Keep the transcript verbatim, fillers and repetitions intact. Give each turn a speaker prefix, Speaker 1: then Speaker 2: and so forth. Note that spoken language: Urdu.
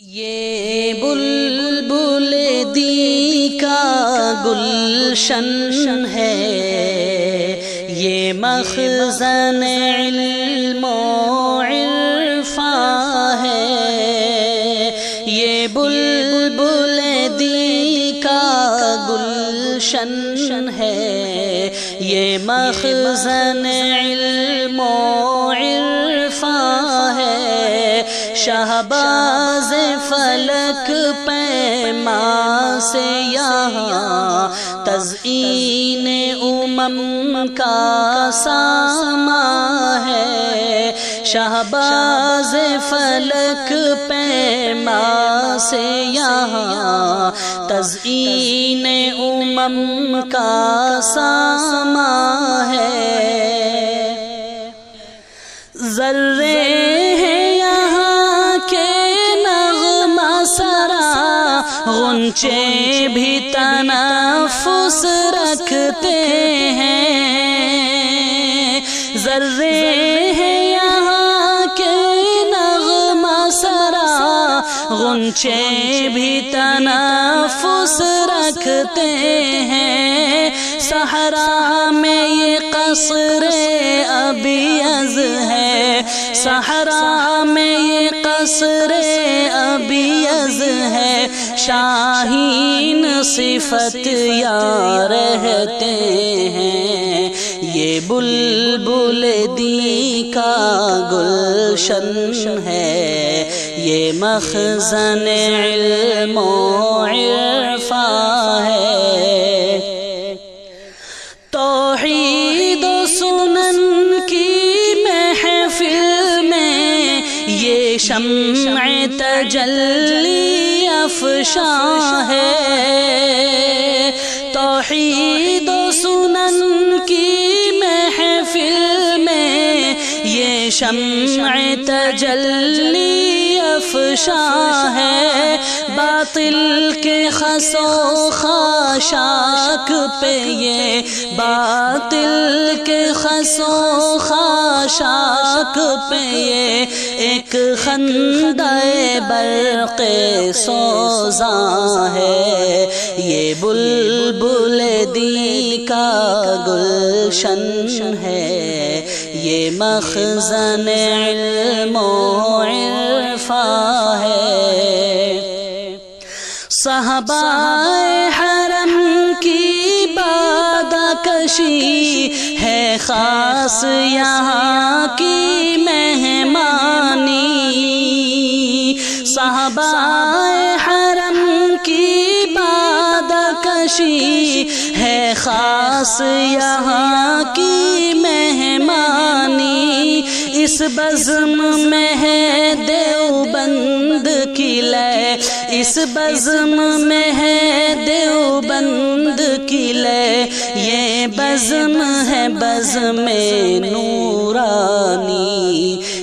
Speaker 1: یہ بلبل دی کا گلشن ہے، یہ مخزن علم و عرفان ہے۔ یہ بلبل دی کا گلشن ہے، یہ مخزن علم و عرفان ہے۔ شہباز فلک پیما سے یہاں تزئین امم کا سامان ہے۔ شہباز فلک پیما سے یہاں تزئین امم کا سامان ہے۔ ذرے غنچے بھی تنفس رکھتے ہیں، ذرے ہیں یہاں کے نغمہ سرا، غنچے بھی تنفس رکھتے ہیں۔ صحرا میں یہ قصر ابیض ہے، صحرا میں یہ قصر ابیض ہے۔ شاہین صفت یا رہتے ہیں، یہ بلبل دی کا گلشن ہے، یہ مخزن علم و عرفان ہے۔ توحید و سنن کی محفل میں یہ شمع تجلی افشاں ہے۔ توحید و سنن کی محفل میں یہ شمع تجلی افشاں ہے۔ باطل کے خس و خاشاک پہ یہ، باطل کے خس و خاشاک پہ یہ ایک خندہ برق سوزاں ہے۔ یہ بلبل دی کا گلشن ہے، یہ مخزن علم و عرفان ہے۔ صحابہ حرم کی بادہ کشی ہے خاص یہاں کی مہمانی۔ صحابہ حرم کی بادہ کشی ہے خاص یہاں کی مہمانی۔ اس بزم میں ہے دیوبند کی لے، اس بزم میں ہے دیوبند کی لے، یہ بزم ہے بزم نورانی۔